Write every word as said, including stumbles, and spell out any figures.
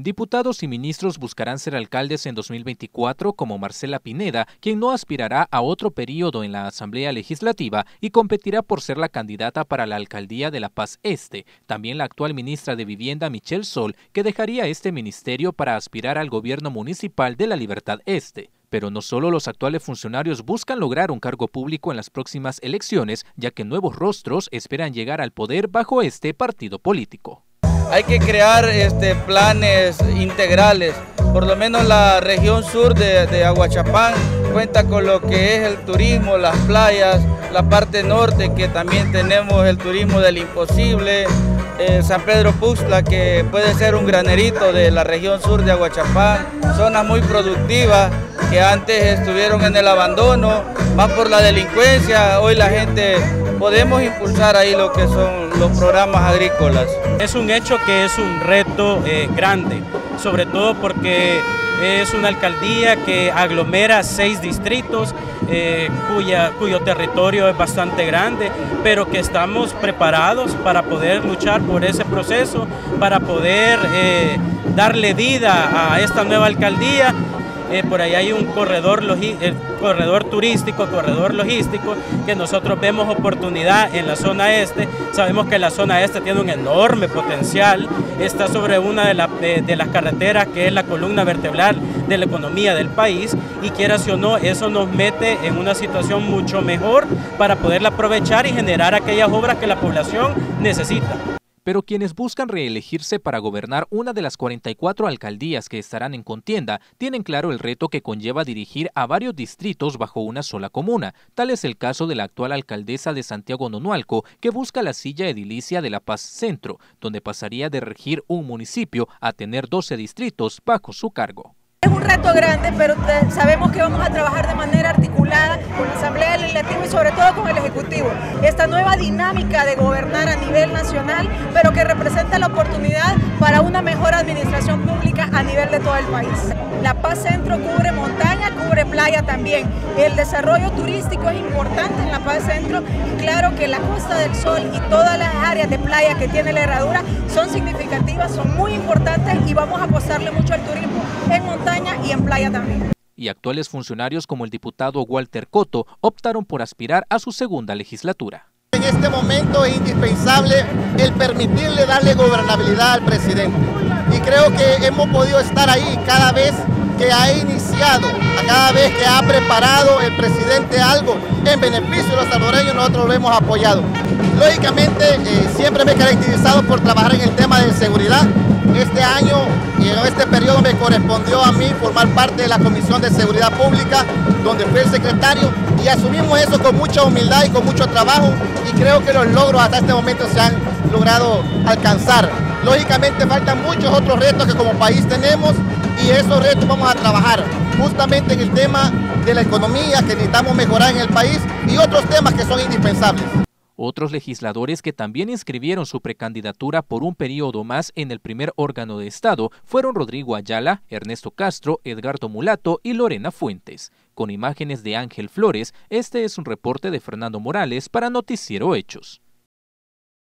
Diputados y ministros buscarán ser alcaldes en dos mil veinticuatro como Marcela Pineda, quien no aspirará a otro periodo en la Asamblea Legislativa y competirá por ser la candidata para la alcaldía de La Paz Este. También la actual ministra de Vivienda, Michelle Sol, que dejaría este ministerio para aspirar al gobierno municipal de la Libertad Este. Pero no solo los actuales funcionarios buscan lograr un cargo público en las próximas elecciones, ya que nuevos rostros esperan llegar al poder bajo este partido político. Hay que crear este, planes integrales. Por lo menos la región sur de, de Aguachapán cuenta con lo que es el turismo, las playas, la parte norte que también tenemos el turismo del imposible, eh, San Pedro Puxtla que puede ser un granerito de la región sur de Aguachapán, zonas muy productivas que antes estuvieron en el abandono, más por la delincuencia, hoy la gente podemos impulsar ahí lo que son los programas agrícolas. Es un hecho que es un reto eh, grande, sobre todo porque es una alcaldía que aglomera seis distritos, eh, cuya, cuyo territorio es bastante grande, pero que estamos preparados para poder luchar por ese proceso, para poder eh, darle vida a esta nueva alcaldía. Eh, por ahí hay un corredor, el corredor turístico, corredor logístico, que nosotros vemos oportunidad en la zona este. Sabemos que la zona este tiene un enorme potencial, está sobre una de, la, de, de las carreteras que es la columna vertebral de la economía del país y quieras o no, eso nos mete en una situación mucho mejor para poderla aprovechar y generar aquellas obras que la población necesita. Pero quienes buscan reelegirse para gobernar una de las cuarenta y cuatro alcaldías que estarán en contienda tienen claro el reto que conlleva dirigir a varios distritos bajo una sola comuna. Tal es el caso de la actual alcaldesa de Santiago Nonualco, que busca la silla edilicia de La Paz Centro, donde pasaría de regir un municipio a tener doce distritos bajo su cargo. Es un reto grande, pero sabemos que vamos a trabajar de manera articulada con la Asamblea Legislativa y sobre todo con el Ejecutivo. Esta nueva dinámica de gobernar a nivel nacional, pero que representa la oportunidad para una mejor administración pública a nivel de todo el país. La Paz Centro cubre montaña, cubre playa también. El desarrollo turístico es importante en La Paz Centro y claro que la Costa del Sol y todas las áreas de playa que tiene la Herradura son significativas, son muy importantes y vamos a apostarle mucho al turismo en montaña y en playa también. Y actuales funcionarios como el diputado Walter Coto optaron por aspirar a su segunda legislatura. En este momento es indispensable el permitirle darle gobernabilidad al presidente. Y creo que hemos podido estar ahí cada vez que ha iniciado, cada vez que ha preparado el presidente algo en beneficio de los salvadoreños, nosotros lo hemos apoyado. Lógicamente, eh, siempre me he caracterizado por trabajar en el tema de seguridad. Este año y en este periodo me correspondió a mí formar parte de la Comisión de Seguridad Pública, donde fui el secretario, y asumimos eso con mucha humildad y con mucho trabajo, y creo que los logros hasta este momento se han logrado alcanzar. Lógicamente faltan muchos otros retos que como país tenemos, y esos retos vamos a trabajar justamente en el tema de la economía que necesitamos mejorar en el país y otros temas que son indispensables. Otros legisladores que también inscribieron su precandidatura por un periodo más en el primer órgano de Estado fueron Rodrigo Ayala, Ernesto Castro, Edgardo Mulato y Lorena Fuentes. Con imágenes de Ángel Flores, este es un reporte de Fernando Morales para Noticiero Hechos.